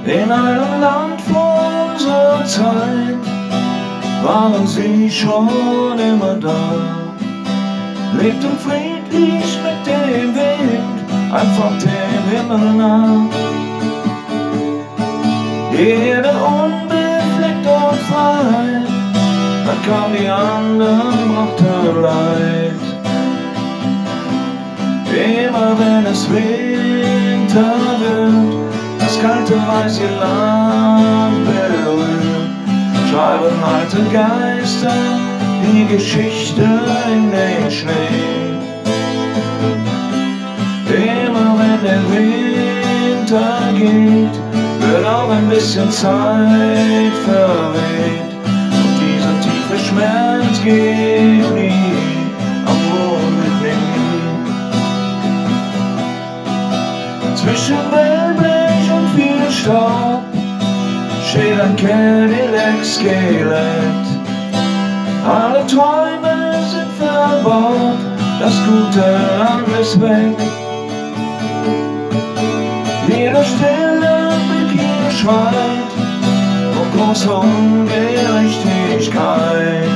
In einem Land vor unserer Zeit waren sie schon immer da, lebten friedlich mit dem Wind, einfach dem Himmel nah. Jeder unbefleckt und frei, dann kam die anderen, brachte Leid. Immer wenn es Winter wird, das kalte weiße Land berührt, schreiben alte Geister die Geschichte in den Schnee. Immer wenn der Winter geht, wird auch ein bisschen Zeit verweht, und dieser tiefe Schmerz geht nie, obwohl mit mir. Zwischen Wellblech und viel Staub steht ein Cadillac-Skelett. Alle Träume sind verbaut, das gute Land ist weg. Jeder stille Blick hier schreit vor großer Ungerechtigkeit.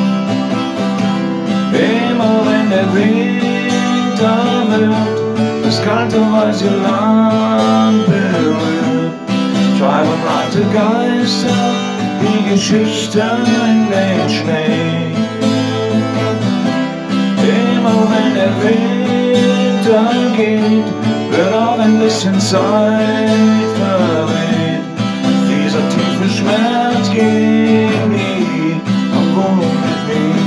Immer wenn der Winter wird, das kalte weiße Land berührt, schreiben alte Geister die Geschichte in den Schnee. Immer wenn der Winter geht, wird auch ein bisschen Zeit verweht. Dieser tiefe Schmerz geht nie, obwohl mit mir.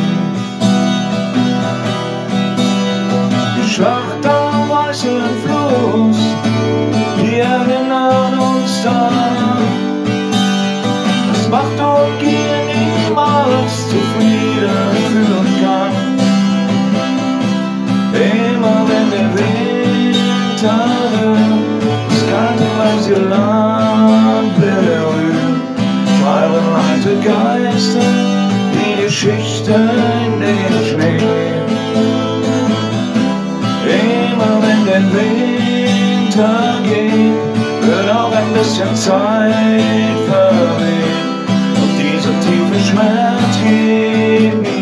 Die Schlacht am weißen Fluss, wir erinnern uns daran. Das macht und Gier niemals zufrieden führen kann. Immer wenn der Winter das kalte weiße Land berührt, schreiben alte Geister die Geschichte in den Schnee. Immer wenn der Winter geht, wird auch ein bisschen Zeit verweht, und dieser tiefe Schmerz geht nie.